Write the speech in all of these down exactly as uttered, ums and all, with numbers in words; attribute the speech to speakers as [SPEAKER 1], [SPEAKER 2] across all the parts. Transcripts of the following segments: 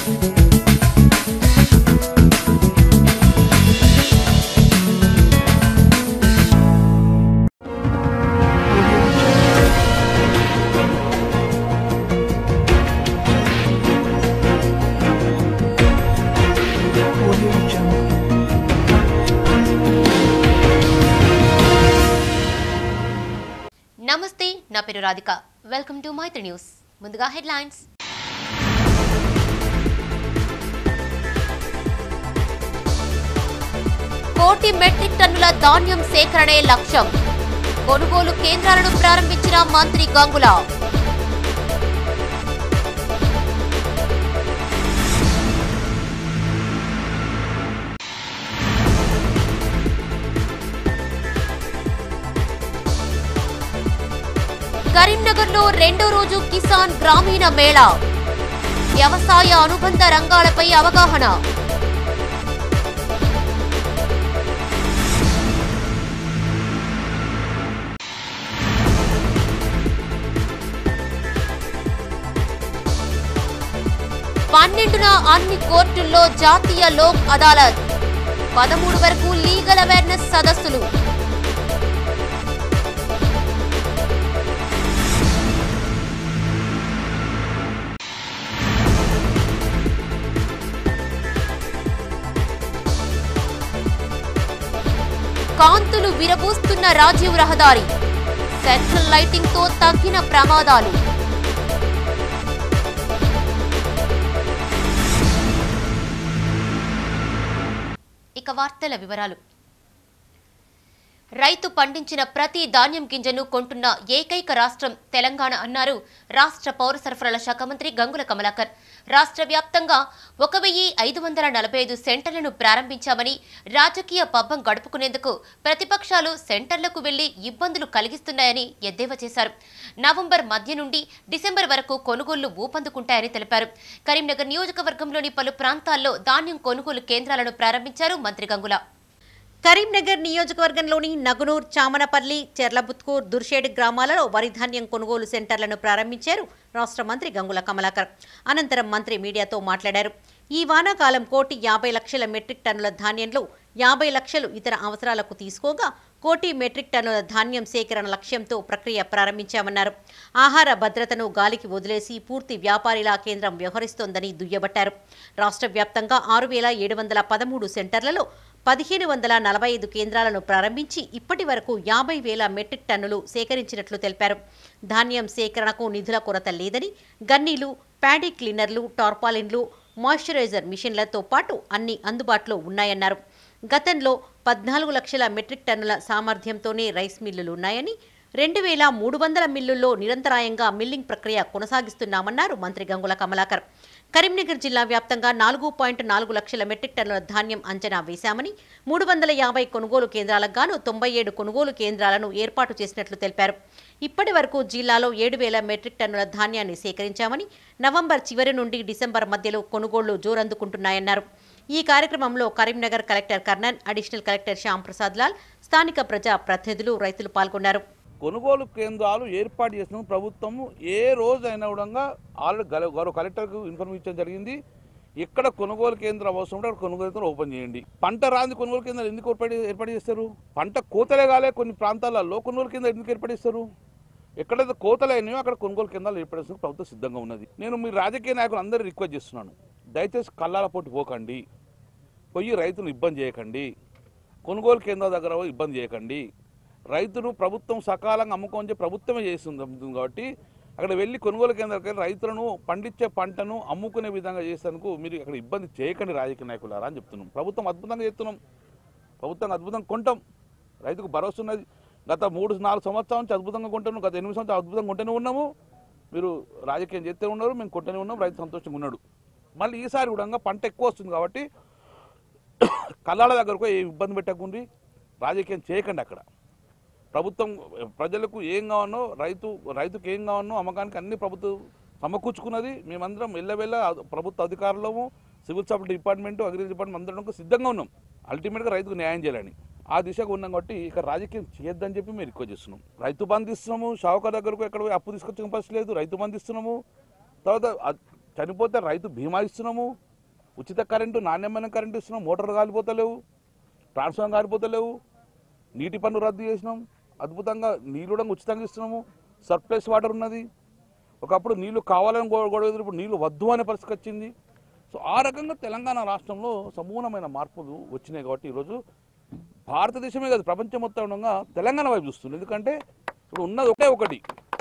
[SPEAKER 1] నమస్తే నా పేరు Radhika welcome to Maithri news ముందుగా హెడ్లైన్స్ కోటి మెట్రిక్ టన్నుల ధాన్యం సేకరణే లక్ష్యం కొనుగోలు కేంద్రాలను ప్రారంభించిన మంత్రి గంగుల కరీంనగర్లో రెండో రోజు కిసాన్ గ్రామీణ మేళా వ్యవసాయ అనుబంధ రంగాలపై అవగాహన పన్నెండున అన్ని కోర్టుల్లో జాతీయ లోక్ అదాలత్ పదమూడు వరకు లీగల్ అవేర్నెస్ సదస్సులు కాంతులు విరబూస్తున్న రాజీవ్ రహదారి సెంట్రల్ లైటింగ్ తో తగ్గిన ప్రమాదాలు ఇక వార్తల వివరాలు రైతు పండించిన ప్రతి ధాన్యం గింజను కొంటున్న ఏకైక రాష్ట్రం తెలంగాణ అన్నారు రాష్ట్ర పౌర సరఫరాల శాఖ మంత్రి గంగుల కమలాకర్ రాష్ట్ర వ్యాప్తంగా ఒక వెయ్యి ఐదు వందల నలభై ఐదు సెంటర్లను ప్రారంభించామని రాజకీయ పబ్బం గడుపుకునేందుకు ప్రతిపక్షాలు సెంటర్లకు వెళ్లి ఇబ్బందులు కలిగిస్తున్నాయని ఎద్దేవా చేశారు నవంబర్ మధ్య నుండి డిసెంబర్ వరకు కొనుగోళ్లు ఊపందుకుంటాయని తెలిపారు కరీంనగర్ నియోజకవర్గంలోని పలు ప్రాంతాల్లో ధాన్యం కొనుగోలు కేంద్రాలను ప్రారంభించారు మంత్రి గంగుల
[SPEAKER 2] కరీంనగర్ నియోజకవర్గంలోని నగునూర్ చామనపల్లి చెర్లబుత్కూర్ దుర్షేడ్ గ్రామాలలో వరి ధాన్యం కొనుగోలు సెంటర్లను ప్రారంభించారు రాష్ట్ర మంత్రి గంగుల కమలాకర్ అనంతరం మంత్రి మీడియాతో మాట్లాడారు ఈ వానాకాలం కోటి యాభై లక్షల మెట్రిక్ టన్నుల ధాన్యంలో యాభై లక్షలు ఇతర అవసరాలకు తీసుకోగా కోటి మెట్రిక్ టన్నుల ధాన్యం సేకరణ లక్ష్యంతో ప్రక్రియ ప్రారంభించామన్నారు ఆహార భద్రతను గాలికి వదిలేసి పూర్తి వ్యాపారిలా కేంద్రం వ్యవహరిస్తోందని దుయ్యబట్టారు రాష్ట్ర వ్యాప్తంగా ఆరు వేల ఏడు వందల పదమూడు సెంటర్లలో పదిహేను వందల నలభై ఐదు కేంద్రాలను ప్రారంభించి ఇప్పటి వరకు యాభై వేల మెట్రిక్ టన్నులు సేకరించినట్లు తెలిపారు ధాన్యం సేకరణకు నిధుల కొరత లేదని గన్నీలు ప్యాడీ క్లీనర్లు టార్పాలిన్లు మాయిశ్చరైజర్ మిషన్లతో పాటు అన్ని అందుబాటులో ఉన్నాయన్నారు గతంలో పద్నాలుగు లక్షల మెట్రిక్ టన్నుల సామర్థ్యంతోనే రైస్ మిల్లులు ఉన్నాయని రెండు వేల మూడు వందల మిల్లుల్లో నిరంతరాయంగా మిల్లింగ్ ప్రక్రియ కొనసాగిస్తున్నామన్నారు మంత్రి గంగుల కమలాకర్ కరీంనగర్ జిల్లా వ్యాప్తంగా నాలుగు పాయింట్ నాలుగు లక్షల మెట్రిక్ టన్నుల ధాన్యం అంచనా వేశామని మూడు వందల యాభై కొనుగోలు కేంద్రాలకు గాను తొంభై ఏడు కొనుగోలు కేంద్రాలను ఏర్పాటు చేసినట్లు తెలిపారు ఇప్పటి వరకు జిల్లాలో ఏడు వేల మెట్రిక్ టన్నుల ధాన్యాన్ని సేకరించామని నవంబర్ చివరి నుండి డిసెంబర్ మధ్యలో కొనుగోళ్లు జోరందుకుంటున్నాయన్నారు ఈ కార్యక్రమంలో Karimnagar collector Karnan additional collector Shyam Prasad Lal స్థానిక ప్రజా ప్రతినిధులు రైతులు పాల్గొన్నారు
[SPEAKER 3] కొనుగోలు కేంద్రాలు ఏర్పాటు చేసిన ప్రభుత్వము ఏ రోజైనా కూడా ఆల్రెడీ గౌరవ కలెక్టర్కు ఇన్ఫర్మేషన్ ఇచ్చడం జరిగింది ఎక్కడ కొనుగోలు కేంద్రం అవసరం ఉంటే అక్కడ కొనుగోలు కేంద్రం ఓపెన్ చేయండి పంట రాని కొనుగోలు కేంద్రాలు ఎందుకు ఏర్పాటు ఏర్పాటు చేస్తారు పంట కోతలే కాలే కొన్ని ప్రాంతాలలో కొనుగోలు కేంద్రాలు ఎందుకు ఏర్పాటు చేస్తారు ఎక్కడైతే కోతలైనాయో అక్కడ కొనుగోలు కేంద్రాలు ఏర్పడేందుకు ప్రభుత్వం సిద్ధంగా ఉన్నది నేను మీ రాజకీయ నాయకులు అందరూ రిక్వెస్ట్ చేస్తున్నాను దయచేసి కళ్ళాల పోటీ పోకండి పోయి రైతును ఇబ్బంది చేయకండి కొనుగోలు కేంద్రాల దగ్గర ఇబ్బంది చేయకండి రైతును ప్రభుత్వం సకాలంగా అమ్ముకొని ప్రభుత్వమే చేస్తుంది కాబట్టి అక్కడ వెళ్ళి కొనుగోలు కేంద్రాలకు వెళ్ళి రైతులను పండించే పంటను అమ్ముకునే విధంగా చేసేందుకు మీరు అక్కడ ఇబ్బంది చేయకండి రాజకీయ నాయకులారా అని చెప్తున్నాం ప్రభుత్వం అద్భుతంగా చేస్తున్నాం ప్రభుత్వం అద్భుతంగా కొంటాం రైతుకు భరోసా ఉన్నది గత మూడు నాలుగు సంవత్సరాల నుంచి అద్భుతంగా కొంటాను గత ఎనిమిది సంవత్సరాలు అద్భుతంగా కొంటూనే ఉన్నాము మీరు రాజకీయం చేస్తే ఉన్నారు మేము కొంటూనే ఉన్నాం రైతు సంతోషంగా ఉన్నాడు మళ్ళీ ఈసారి కూడా పంట ఎక్కువ వస్తుంది కాబట్టి కళ్ళాల దగ్గరకు ఏ ఇబ్బంది పెట్టకుండి రాజకీయం చేయకండి అక్కడ ప్రభుత్వం ప్రజలకు ఏం కావాలో రైతు రైతుకు ఏం కావాలో అమ్మకానికి అన్ని ప్రభుత్వం సమకూర్చుకున్నది మేమందరం ఎల్లవెల్ల ప్రభుత్వ అధికారులము civil supply department agriculture department అందరం సిద్ధంగా ఉన్నాం అల్టిమేట్గా రైతుకు న్యాయం చేయాలని ఆ దిశగా ఉన్నాం కాబట్టి ఇక రాజకీయం చేయొద్దని చెప్పి మేము రిక్వెస్ట్ చేస్తున్నాం రైతు బంధు ఇస్తున్నాము షావుకార్ దగ్గరకు ఎక్కడ అప్పు తీసుకొచ్చిన పరిస్థితి లేదు రైతు బంధు ఇస్తున్నాము తర్వాత చనిపోతే రైతు బీమా ఇస్తున్నాము, ఉచిత కరెంటు నాణ్యమైన కరెంటు ఇస్తున్నాం, మోటార్లు కాలిపోతలేవు, ట్రాన్స్ఫార్మర్ కాలిపోతలేవు, నీటి పన్ను రద్దు చేసినాం, అద్భుతంగా నీళ్ళు కూడా ఉచితంగా ఇస్తున్నాము, సర్ప్లస్ వాటర్ ఉన్నది. ఒకప్పుడు నీళ్లు కావాలని గొడవ, ఇప్పుడు నీళ్లు వద్దు అనే పరిస్థితి వచ్చింది. సో ఆ రకంగా తెలంగాణ రాష్ట్రంలో సమూలమైన మార్పులు వచ్చినాయి. కాబట్టి ఈరోజు భారతదేశమే కాదు ప్రపంచం మొత్తంగా తెలంగాణ వైపు చూస్తుంది. ఎందుకంటే ఇప్పుడు ఉన్నది ఒకే ఒకటి,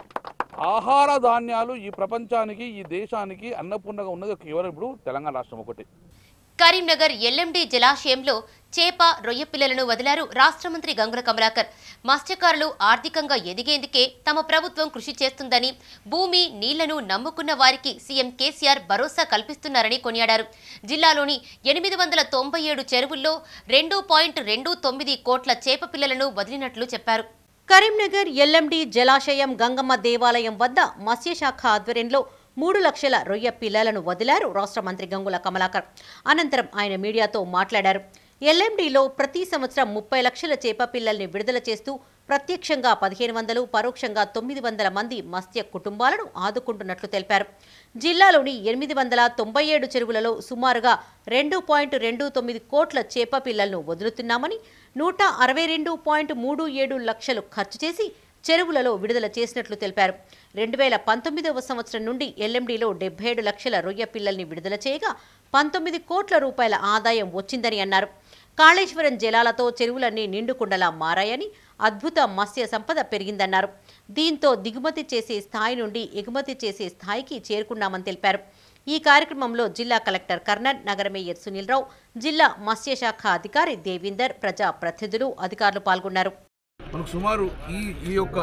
[SPEAKER 3] ఆహార ధాన్యాలు ఈ ప్రపంచానికి ఈ దేశానికి అన్నపూర్ణగా ఉన్నది కేవలం ఇప్పుడు తెలంగాణ రాష్ట్రం ఒకటి.
[SPEAKER 1] కరీంనగర్ ఎల్ఎండి జలాశయంలో చేప రొయ్య పిల్లలను వదిలారు రాష్ట్ర మంత్రి గంగుల కమలాకర్. మత్స్యకారులు ఆర్థికంగా ఎదిగేందుకే తమ ప్రభుత్వం కృషి చేస్తుందని, భూమి నీళ్లను నమ్ముకున్న వారికి సీఎం కేసీఆర్ భరోసా కల్పిస్తున్నారని కొనియాడారు. జిల్లాలోని ఎనిమిది వందల తొంభై ఏడు చెరువుల్లో రెండు పాయింట్ రెండు తొమ్మిది కోట్ల చేప పిల్లలను వదిలినట్లు చెప్పారు.
[SPEAKER 2] కరీంనగర్ ఎల్ఎండి జలాశయం గంగమ్మ దేవాలయం వద్ద మత్స్యశాఖ ఆధ్వర్యంలో మూడు లక్షల రొయ్య పిల్లలను వదిలారు రాష్ట్ర మంత్రి గంగుల కమలాకర్. అనంతరం ఆయన మీడియాతో మాట్లాడారు. ఎల్ఎండిలో ప్రతి సంవత్సరం ముప్పై లక్షల చేప పిల్లల్ని విడుదల చేస్తూ ప్రత్యక్షంగా పదిహేను వందలు పరోక్షంగా తొమ్మిది వందల మంది మత్స్య కుటుంబాలను ఆదుకుంటున్నట్లు తెలిపారు. జిల్లాలోని ఎనిమిది వందల తొంభై ఏడు చెరువులలో సుమారుగా రెండు పాయింట్ రెండు తొమ్మిది కోట్ల చేప పిల్లలను వదులుతున్నామని, నూట అరవై రెండు పాయింట్ మూడు ఏడు లక్షలు ఖర్చు చేసి చెరువులలో విడుదల చేసినట్లు తెలిపారు. రెండు వేల పంతొమ్మిదవ సంవత్సరం నుండి ఎల్ఎండిలో డెబ్బై ఏడు లక్షల రొయ్య పిల్లల్ని విడుదల చేయగా పంతొమ్మిది కోట్ల రూపాయల ఆదాయం వచ్చిందని అన్నారు. కాళేశ్వరం జలాలతో చెరువులన్నీ నిండుకుండలా మారాయని, అద్భుత మత్స్య సంపద పెరిగిందన్నారు. దీంతో దిగుమతి చేసే స్థాయి నుండి ఎగుమతి చేసే స్థాయికి చేరుకున్నామని తెలిపారు. ఈ కార్యక్రమంలో జిల్లా కలెక్టర్ కర్నన్, నగర మేయర్ సునీల్ రావు, జిల్లా మత్స్యశాఖ అధికారి దేవీందర్, ప్రజా ప్రతినిధులు, అధికారులు పాల్గొన్నారు.
[SPEAKER 3] మనకు సుమారు ఈ ఈ యొక్క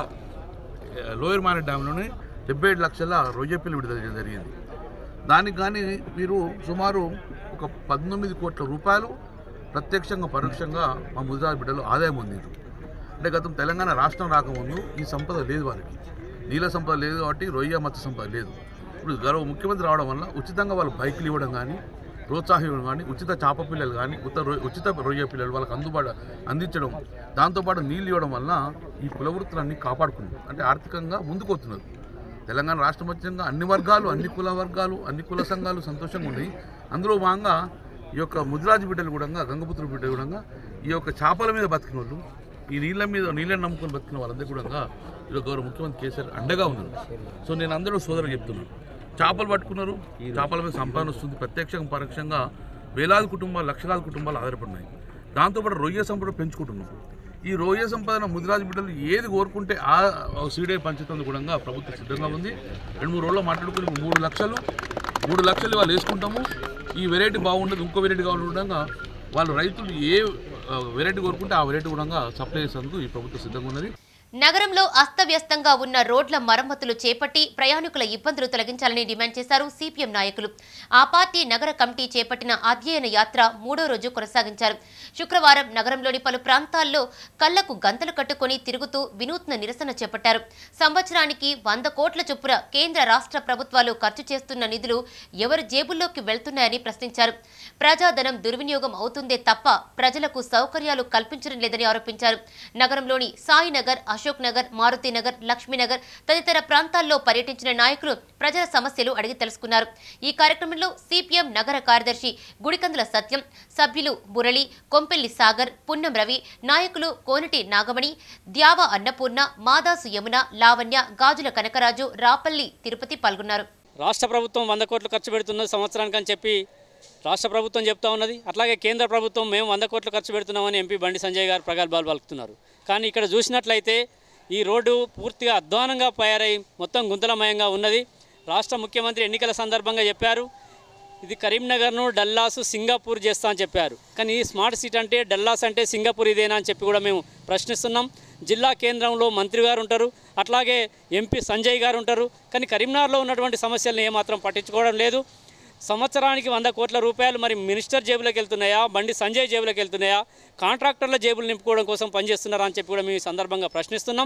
[SPEAKER 3] లోయర్ మానేట్ డ్యాంలోనే డెబ్బై ఏడు లక్షల రొయ్య పిల్లలు విడుదల చేయడం జరిగింది. దానికి కానీ మీరు సుమారు ఒక పంతొమ్మిది కోట్ల రూపాయలు ప్రత్యక్షంగా పరోక్షంగా మా ముదిరాజు బిడ్డలు ఆదాయం పొందారు. అంటే గతం తెలంగాణ రాష్ట్రం రాకముందు ఈ సంపద లేదు, వారికి నీళ్ళ సంపద లేదు, కాబట్టి రొయ్య మత్స్య సంపద లేదు. ఇప్పుడు గౌరవ ముఖ్యమంత్రి రావడం వల్ల ఉచితంగా వాళ్ళు బైకులు ఇవ్వడం కానీ, ప్రోత్సాహం ఇవ్వడం కానీ, ఉచిత చేప పిల్లలు కానీ, ఉచిత ఉచిత రొయ్య పిల్లలు వాళ్ళకి అందుబాటు అందించడం, దాంతోపాటు నీళ్ళు ఇవ్వడం వల్ల ఈ కుల వృత్తులన్నీ కాపాడుకున్నారు. అంటే ఆర్థికంగా ముందుకు వస్తున్నారు. తెలంగాణ రాష్ట్రం వచ్చంగా అన్ని వర్గాలు, అన్ని కుల వర్గాలు, అన్ని కుల సంఘాలు సంతోషంగా ఉన్నాయి. అందులో భాగంగా ఈ యొక్క ముదిరాజు బిడ్డలు కూడా, గంగపుత్రుల బిడ్డలు కూడా, ఈ యొక్క చేపల మీద బతికిన వాళ్ళు, ఈ నీళ్ళ మీద నీళ్ళని నమ్ముకొని బతికిన వాళ్ళందరూ కూడా ఈరోజు గౌరవ ముఖ్యమంత్రి కేసీఆర్ అండగా ఉన్నారు. సో నేను అందరూ సోదరులు చెప్తున్నాను, చేపలు పట్టుకున్నారు, చేపల మీద సంపాదన వస్తుంది. ప్రత్యక్షంగా పరోక్షంగా వేలాది కుటుంబాలు, లక్షలాది కుటుంబాలు ఆధారపడినాయి. దాంతోపాటు రొయ్య సంపద పెంచుకుంటున్నాం. ఈ రొయ్య సంపదన ముదిరాజు బిడ్డలు ఏది కోరుకుంటే ఆ సీడే పంచుతుంది కూడా ప్రభుత్వం సిద్ధంగా ఉంది. రెండు మూడు రోజుల్లో మాట్లాడుకుని మూడు లక్షలు మూడు లక్షలు వాళ్ళు వేసుకుంటాము. ఈ వెరైటీ బాగుండదు, ఇంకో వెరైటీ కావాలి ఉండగా వాళ్ళు రైతులు ఏ వెరైటీ కోరుకుంటే ఆ వెరైటీ కూడా సప్లై చేసేందుకు ఈ ప్రభుత్వం సిద్ధంగా ఉన్నది.
[SPEAKER 1] నగరంలో అస్తవ్యస్తంగా ఉన్న రోడ్ల మరమ్మతులు చేపట్టి ప్రయాణికుల ఇబ్బందులు తొలగించాలని డిమాండ్ చేశారు సిపిఎం నాయకులు. ఆ పార్టీ నగర కమిటీ చేపట్టిన అధ్యయన యాత్ర మూడో రోజు కొనసాగించారు. శుక్రవారం నగరంలోని పలు ప్రాంతాల్లో కళ్లకు గంతలు కట్టుకుని తిరుగుతూ వినూత్న నిరసన చేపట్టారు. సంవత్సరానికి వంద కోట్ల చొప్పున కేంద్ర రాష్ట్ర ప్రభుత్వాలు ఖర్చు చేస్తున్న నిధులు ఎవరి జేబుల్లోకి వెళ్తున్నాయని ప్రశ్నించారు. ప్రజాధనం దుర్వినియోగం అవుతుందే తప్ప ప్రజలకు సౌకర్యాలు కల్పించడం లేదని ఆరోపించారు. నగరంలోని సాయినగర్, అశోక్ నగర్, మారుతినగర్, లక్ష్మీనగర్ తదితర ప్రాంతాల్లో పర్యటించిన నాయకులు ప్రజల సమస్యలు అడిగి తెలుసుకున్నారు. ఈ కార్యక్రమంలో సిపిఎం నగర కార్యదర్శి గుడికందుల సత్యం, సభ్యులు మురళి, కొంపెల్లి సాగర్, పున్నం రవి, నాయకులు కోనటి నాగమణి, ద్యావ అన్నపూర్ణ, మాదాసు యమున, లావణ్య, గాజుల కనకరాజు, రాపల్లి తిరుపతి పాల్గొన్నారు.
[SPEAKER 4] రాష్ట్ర ప్రభుత్వం వంద కోట్లు ఖర్చు పెడుతున్నది సంవత్సరానికి అని చెప్పి రాష్ట్ర ప్రభుత్వం చెప్తా ఉన్నది. అట్లాగే కేంద్ర ప్రభుత్వం మేము వంద కోట్లు ఖర్చు పెడుతున్నామని ఎంపీ బండి సంజయ్ గారు ప్రగల్భాలు పలుకుతున్నారు. కానీ ఇక్కడ చూసినట్లయితే ఈ రోడ్డు పూర్తిగా అధ్వానంగా తయారై మొత్తం గుంతలమయంగా ఉన్నది. రాష్ట్ర ముఖ్యమంత్రి ఎన్నికల సందర్భంగా చెప్పారు, ఇది కరీంనగర్ను డల్లాసు సింగపూర్ చేస్తా అని చెప్పారు. కానీ ఈ స్మార్ట్ సిటీ అంటే డల్లాస్ అంటే సింగపూర్ ఇదేనా అని చెప్పి కూడా మేము ప్రశ్నిస్తున్నాం. జిల్లా కేంద్రంలో మంత్రి గారు ఉంటారు, అట్లాగే ఎంపీ సంజయ్ గారు ఉంటారు. కానీ కరీంనగర్లో ఉన్నటువంటి సమస్యలను ఏమాత్రం పట్టించుకోవడం లేదు. సంవత్సరానికి వంద కోట్ల రూపాయలు మరి మినిస్టర్ జేబులోకి వెళ్తున్నాయా, బండి సంజయ్ జేబులోకి వెళ్తున్నాయా, కాంట్రాక్టర్ల జేబులు నింపుకోవడం కోసం పనిచేస్తున్నారా అని చెప్పి కూడా మేము ఈ సందర్భంగా ప్రశ్నిస్తున్నాం.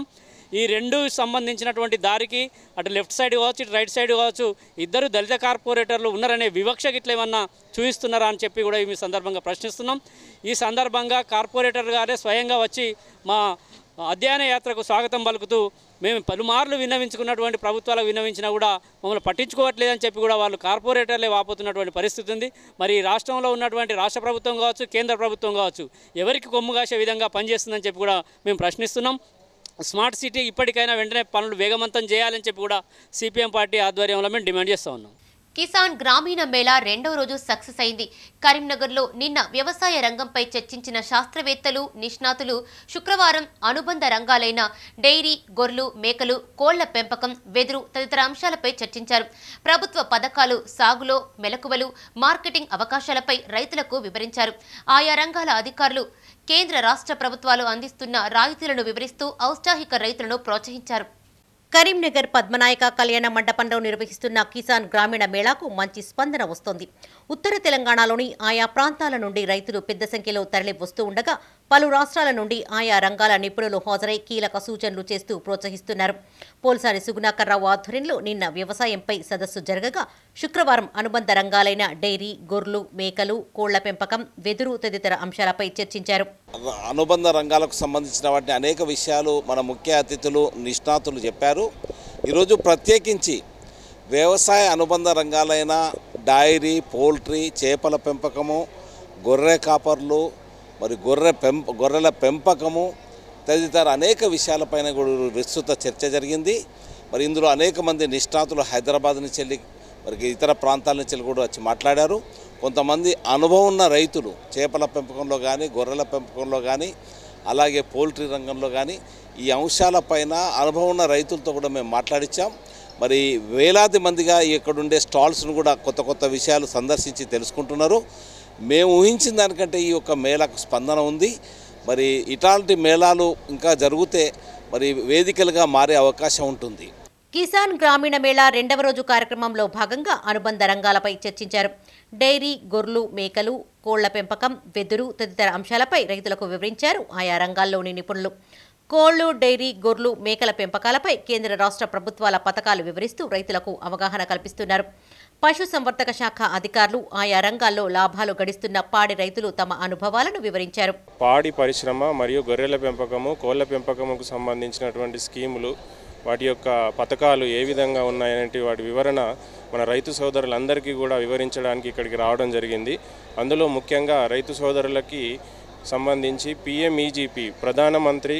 [SPEAKER 4] ఈ రెండు సంబంధించినటువంటి దారికి అటు లెఫ్ట్ సైడ్ కావచ్చు ఇటు రైట్ సైడ్ కావచ్చు ఇద్దరు దళిత కార్పొరేటర్లు ఉన్నారనే వివక్షకి ఇట్లా ఏమన్నా చూపిస్తున్నారా అని చెప్పి కూడా ఈ సందర్భంగా ప్రశ్నిస్తున్నాం. ఈ సందర్భంగా కార్పొరేటర్ గారే స్వయంగా వచ్చి మా అధ్యయన యాత్రకు స్వాగతం పలుకుతూ మేము పలుమార్లు విన్నవించుకున్నటువంటి ప్రభుత్వాలకు విన్నవించినా కూడా మమ్మల్ని పట్టించుకోవట్లేదని చెప్పి కూడా వాళ్ళు కార్పొరేటర్లే వాపోతున్నటువంటి పరిస్థితి ఉంది. మరి రాష్ట్రంలో ఉన్నటువంటి రాష్ట్ర ప్రభుత్వం కావచ్చు కేంద్ర ప్రభుత్వం కావచ్చు ఎవరికి కొమ్ము కాసే విధంగా పనిచేస్తుందని చెప్పి కూడా మేము ప్రశ్నిస్తున్నాం. స్మార్ట్ సిటీ ఇప్పటికైనా వెంటనే పనులు వేగవంతం చేయాలని చెప్పి కూడా సిపిఎం పార్టీ ఆధ్వర్యంలో మేము డిమాండ్ చేస్తూ ఉన్నాం.
[SPEAKER 1] కిసాన్ గ్రామీణ మేళా రెండవ రోజు సక్సెస్ అయింది. కరీంనగర్లో నిన్న వ్యవసాయ రంగంపై చర్చించిన శాస్త్రవేత్తలు నిష్ణాతులు శుక్రవారం అనుబంధ రంగాలైన డైరీ, గొర్రెలు, మేకలు, కోళ్ల పెంపకం, వెదురు తదితర అంశాలపై చర్చించారు. ప్రభుత్వ పథకాలు, సాగులో మెలకువలు, మార్కెటింగ్ అవకాశాలపై రైతులకు వివరించారు. ఆయా రంగాల అధికారులు కేంద్ర రాష్ట్ర ప్రభుత్వాలు అందిస్తున్న రాయితీలను వివరిస్తూ ఔత్సాహిక రైతులను ప్రోత్సహించారు.
[SPEAKER 2] కరీంనగర్ పద్మనాయక కళ్యాణ మండపంలో నిర్వహిస్తున్న కిసాన్ గ్రామీణ మేళాకు మంచి స్పందన వస్తోంది. ఉత్తర తెలంగాణలోని ఆయా ప్రాంతాల నుండి రైతులు పెద్ద సంఖ్యలో తరలి వస్తూ ఉండగా పలు రాష్ట్రాల నుండి ఆయా రంగాల నిపుణులు హాజరై కీలక సూచనలు చేస్తూ ప్రోత్సహిస్తున్నారు. పోల్సాని సుగుణాకర్రావు ఆధ్వర్యంలో నిన్న వ్యవసాయంపై సదస్సు జరగగా శుక్రవారం అనుబంధ రంగాలైన డైరీ, గొర్రెలు, మేకలు, కోళ్ల పెంపకం, వెదురు తదితర అంశాలపై చర్చించారు.
[SPEAKER 5] అనుబంధ రంగాలకు సంబంధించిన వాటిని అనేక విషయాలు మన ముఖ్య అతిథులు నిష్ణాతులు చెప్పారు. ఈరోజు ప్రత్యేకించి వ్యవసాయ అనుబంధ రంగాలైన డైరీ, పౌల్ట్రీ, చేపల పెంపకము, గొర్రె కాపర్లు, మరి గొర్రె పెంప గొర్రెల పెంపకము తదితర అనేక విషయాలపైన కూడా విస్తృత చర్చ జరిగింది. మరి ఇందులో అనేక మంది నిష్ణాతులు హైదరాబాద్ నుంచి వెళ్ళి మరి ఇతర ప్రాంతాల నుంచి కూడా వచ్చి మాట్లాడారు. కొంతమంది అనుభవం ఉన్న రైతులు చేపల పెంపకంలో కానీ గొర్రెల పెంపకంలో కానీ అలాగే పౌల్ట్రీ రంగంలో కానీ ఈ అంశాలపైన అనుభవం ఉన్న రైతులతో కూడా మేము మాట్లాడించాం. మరి వేలాది మందిగా ఇక్కడుండే స్టాల్స్ను కూడా కొత్త కొత్త విషయాలు సందర్శించి తెలుసుకుంటున్నారు. మేము ఊహించిన దానికంటే ఈ యొక్క మేళాకు స్పందన ఉంది. మరి ఇట్లాంటి మేళాలు ఇంకా జరిగితే మరి వేదికలుగా మారే అవకాశం ఉంటుంది.
[SPEAKER 2] కిసాన్ గ్రామీణ మేళా రెండవ రోజు కార్యక్రమంలో భాగంగా అనుబంధ రంగాలపై చర్చించారు. డైరీ, గొర్రెలు, మేకలు, కోళ్ల పెంపకం, వెదురు తదితర అంశాలపై రైతులకు వివరించారు ఆయా రంగాల్లోని నిపుణులు. కోళ్లు, డైరీ, గొర్రెలు, మేకల పెంపకాలపై కేంద్ర రాష్ట్ర ప్రభుత్వాల పథకాలు వివరిస్తూ రైతులకు అవగాహన కల్పిస్తున్నారు. పశుసంవర్ధక శాఖ అధికారులు ఆయా రంగాల్లో లాభాలు గడిస్తున్న పాడి రైతులు తమ అనుభవాలను వివరించారు.
[SPEAKER 6] పాడి పరిశ్రమ మరియు గొర్రెల పెంపకము, కోళ్ల పెంపకముకు సంబంధించినటువంటి స్కీములు, వాటి యొక్క పథకాలు ఏ విధంగా ఉన్నాయనే వాటి వివరణ మన రైతు సోదరులందరికీ కూడా వివరించడానికి ఇక్కడికి రావడం జరిగింది. అందులో ముఖ్యంగా రైతు సోదరులకి సంబంధించి పిఎంఈజీపీ ప్రధానమంత్రి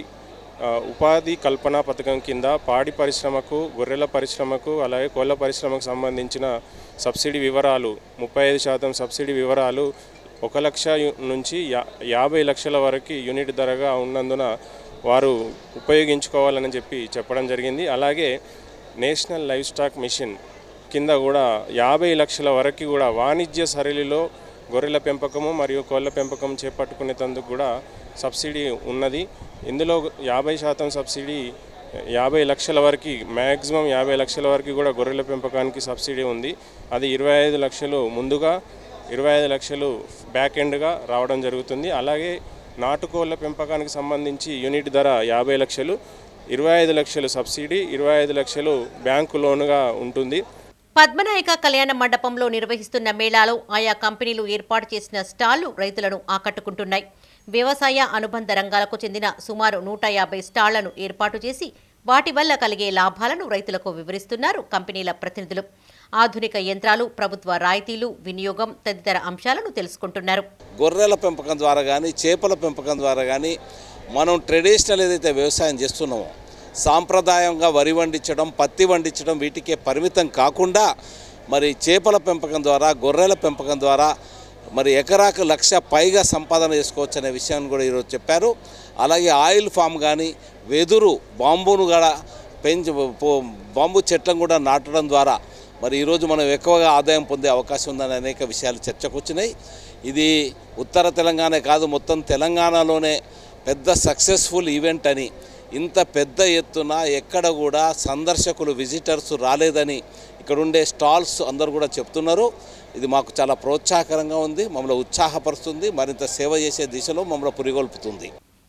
[SPEAKER 6] ఉపాధి కల్పన పథకం కింద పాడి పరిశ్రమకు, గొర్రెల పరిశ్రమకు అలాగే కోళ్ల పరిశ్రమకు సంబంధించిన సబ్సిడీ వివరాలు ముప్పై ఐదు శాతం సబ్సిడీ వివరాలు ఒక లక్ష నుంచి యా యాభై లక్షల వరకు యూనిట్ ధరగా ఉన్నందున వారు ఉపయోగించుకోవాలని చెప్పి చెప్పడం జరిగింది. అలాగే నేషనల్ లైవ్ స్టాక్ మిషన్ కింద కూడా యాభై లక్షల వరకు కూడా వాణిజ్య సరళిలో గొర్రెల పెంపకము మరియు కోళ్ల పెంపకం చేపట్టుకునేందుకు కూడా సబ్సిడీ ఉన్నది. ఇందులో యాభై శాతం సబ్సిడీ యాభై లక్షల వరకు మ్యాక్సిమం యాభై లక్షల వరకు కూడా గొర్రెల పెంపకానికి సబ్సిడీ ఉంది. అది ఇరవై ఐదు లక్షలు ముందుగా ఇరవై ఐదు లక్షలు బ్యాక్ ఎండ్గా రావడం జరుగుతుంది. అలాగే నాటుకోళ్ల పెంపకానికి సంబంధించి యూనిట్ ధర యాభై లక్షలు, ఇరవై ఐదు లక్షలు సబ్సిడీ, ఇరవై ఐదు లక్షలు బ్యాంకు లోనుగా ఉంటుంది.
[SPEAKER 2] పద్మనాయక కళ్యాణ మండపంలో నిర్వహిస్తున్న మేళాలో ఆయా కంపెనీలు ఏర్పాటు చేసిన స్టాళ్లు రైతులను ఆకట్టుకుంటున్నాయి. వ్యవసాయ అనుబంధ రంగాలకు చెందిన సుమారు నూట యాభై స్టాళ్లను ఏర్పాటు చేసి వాటి వల్ల కలిగే లాభాలను రైతులకు వివరిస్తున్నారు కంపెనీల ప్రతినిధులు. ఆధునిక యంత్రాలు, ప్రభుత్వ రాయితీలు, వినియోగం తదితర అంశాలను తెలుసుకుంటున్నారు.
[SPEAKER 5] గొర్రెల పెంపకం ద్వారా కానీ చేపల పెంపకం ద్వారా కానీ మనం ట్రెడిషనల్ ఏదైతే వ్యవసాయం చేస్తున్నామో సాంప్రదాయంగా వరి వండించడం, పత్తి వండించడం వీటికే పరిమితం కాకుండా మరి చేపల పెంపకం ద్వారా, గొర్రెల పెంపకం ద్వారా మరి ఎకరాకు లక్ష పైగా సంపాదన చేసుకోవచ్చు అనే విషయాన్ని కూడా ఈరోజు చెప్పారు. అలాగే ఆయిల్ ఫామ్ కానీ వెదురు, బాంబును కూడా పెంచి బాంబు చెట్లను కూడా నాటడం ద్వారా మరి ఈరోజు మనం ఎక్కువగా ఆదాయం పొందే అవకాశం ఉందని అనేక విషయాలు చర్చకు వచ్చినాయి. ఇది ఉత్తర తెలంగాణ కాదు, మొత్తం తెలంగాణలోనే పెద్ద సక్సెస్ఫుల్ ఈవెంట్ అని, ఇంత పెద్ద ఎత్తున ఎక్కడ కూడా సందర్శకులు విజిటర్స్ రాలేదని ఇక్కడ ఉండే స్టాల్స్ అందరూ కూడా చెప్తున్నారు. ఇది మాకు చాలా ప్రోత్సాహకరంగా ఉంది, మమ్మల్ని ఉత్సాహపరుస్తుంది, మరింత సేవ చేసే దిశలో మమ్మల్ని పురిగొల్పుతుంది.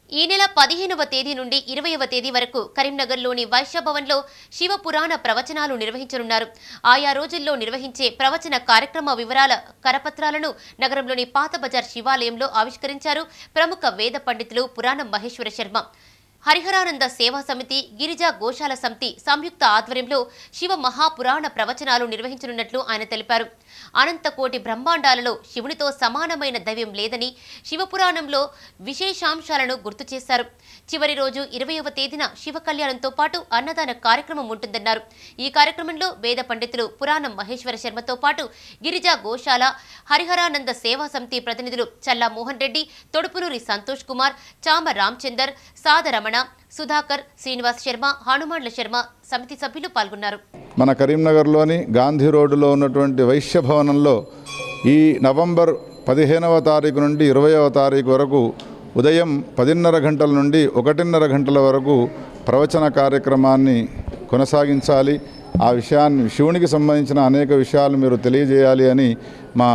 [SPEAKER 1] ఈ నెల పదిహేనవ తేదీ నుండి ఇరవైవ తేదీ వరకు కరీంనగర్లోని వైశ్య భవన్లో శివ పురాణ ప్రవచనాలు నిర్వహించనున్నారు. ఆయా రోజుల్లో నిర్వహించే ప్రవచన కార్యక్రమ వివరాల కరపత్రాలను నగరంలోని పాత బజార్ శివాలయంలో ఆవిష్కరించారు ప్రముఖ వేద పండితులు పురాణం మహేశ్వర శర్మ. హరిహరానంద సేవా సమితి, గిరిజా గోశాల సమితి సంయుక్త ఆధ్వర్యంలో శివ మహాపురాణ ప్రవచనాలు నిర్వహించనున్నట్లు ఆయన తెలిపారు. అనంతకోటి బ్రహ్మాండాలలో శివునితో సమానమైన దైవం లేదని శివపురాణంలో విశేషాంశాలను గుర్తు చేశారు. చివరి రోజు ఇరవైవ తేదీన శివ కళ్యాణంతో పాటు అన్నదాన కార్యక్రమం ఉంటుందన్నారు. ఈ కార్యక్రమంలో వేద పండితులు పురాణం మహేశ్వర శర్మతో పాటు గిరిజా గోశాల, హరిహరానంద సేవా సమితి ప్రతినిధులు చల్లా మోహన్ రెడ్డి, తొడుపునూరి సంతోష్ కుమార్, చామ రామచందర్, సాదరమణ, సుధాకర్, శ్రీనివాస్ శర్మ, హనుమాన్ల శర్మ సమితి సభ్యులు పాల్గొన్నారు.
[SPEAKER 7] మన కరీంనగర్లోని గాంధీ రోడ్డులో ఉన్నటువంటి వైశ్య భవనంలో ఈ నవంబర్ పదిహేనవ తారీఖు నుండి ఇరవైవ తారీఖు వరకు ఉదయం పదిన్నర గంటల నుండి ఒకటిన్నర గంటల వరకు ప్రవచన కార్యక్రమాన్ని కొనసాగించాలి. ఆ విషయాన్ని శివునికి సంబంధించిన అనేక విషయాలు మీరు తెలియజేయాలి అని మా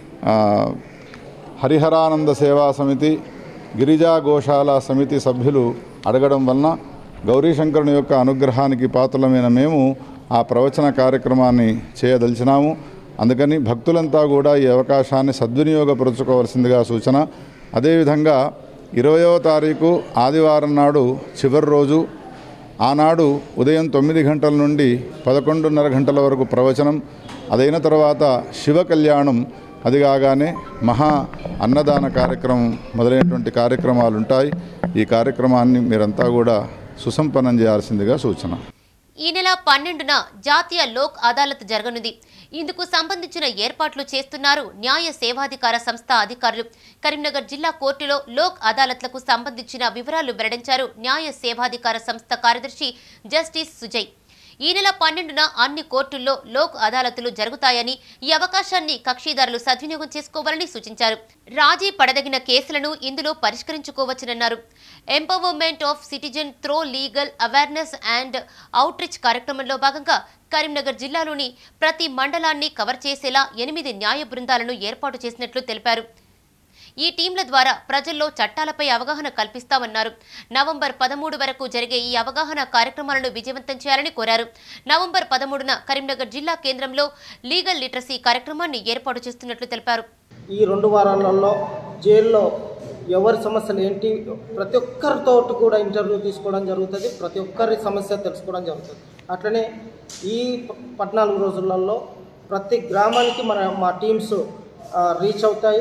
[SPEAKER 7] హరిహరానంద సేవా సమితి, గిరిజా గోశాల సమితి సభ్యులు అడగడం వలన గౌరీశంకరుని యొక్క అనుగ్రహానికి పాత్రలమైన మేము ఆ ప్రవచన కార్యక్రమాన్ని చేయదలిచినాము. అందుకని భక్తులంతా కూడా ఈ అవకాశాన్ని సద్వినియోగపరుచుకోవాల్సిందిగా సూచన. అదేవిధంగా ఇరవయవ తారీఖు ఆదివారం నాడు చివరి రోజు, ఆనాడు ఉదయం తొమ్మిది గంటల నుండి పదకొండున్నర గంటల వరకు ప్రవచనం, అదైన తర్వాత శివ కళ్యాణం, అది కాగానే మహా అన్నదాన కార్యక్రమం మొదలైనటువంటి కార్యక్రమాలు ఉంటాయి. ఈ కార్యక్రమాన్ని మీరంతా కూడా సుసంపన్నం చేయాల్సిందిగా సూచన.
[SPEAKER 1] ఈ నెల పన్నెండున జాతీయ లోక్ అదాలత్ జరగనుంది. ఇందుకు సంబంధించిన ఏర్పాట్లు చేస్తున్నారు న్యాయ సేవాధికార సంస్థ అధికారులు. కరీంనగర్ జిల్లా కోర్టులో లోక్ అదాలత్లకు సంబంధించిన వివరాలు వెల్లడించారు న్యాయ సేవాధికార సంస్థ కార్యదర్శి జస్టిస్ సుజయ్. ఈ నెల పన్నెండున అన్ని కోర్టుల్లో లోక్ అదాలతులు జరుగుతాయని, ఈ అవకాశాన్ని కక్షిదారులు సద్వినియోగం చేసుకోవాలని సూచించారు. రాజీ పడదగిన కేసులను ఇందులో పరిష్కరించుకోవచ్చునన్నారు. Empowerment of citizen through legal awareness and outreach కార్యక్రమంలో భాగంగా కరీంనగర్ జిల్లాలోని ప్రతి మండలాన్ని కవర్ చేసేలా ఎనిమిది న్యాయ బృందాలను ఏర్పాటు చేసినట్లు తెలిపారు. ఈ టీంల ద్వారా ప్రజల్లో చట్టాలపై అవగాహన కల్పిస్తామన్నారు. నవంబర్ పదమూడు వరకు జరిగే ఈ అవగాహన కార్యక్రమాలను విజయవంతం చేయాలని కోరారు. నవంబర్ పదమూడున కరీంనగర్ జిల్లా కేంద్రంలో లీగల్ లిటరసీ కార్యక్రమాన్ని ఏర్పాటు చేస్తున్నట్లు తెలిపారు.
[SPEAKER 8] ఈ రెండు వారాలలో జైల్లో ఎవరి సమస్యలు ఏంటి ప్రతి ఒక్కరితో కూడా ఇంటర్వ్యూ తీసుకోవడం జరుగుతుంది. ప్రతి ఒక్కరి సమస్య తెలుసుకోవడం జరుగుతుంది. అట్లనే ఈ పద్నాలుగు రోజులలో ప్రతి గ్రామానికి మన మా టీమ్స్ రీచ్ అవుతాయి.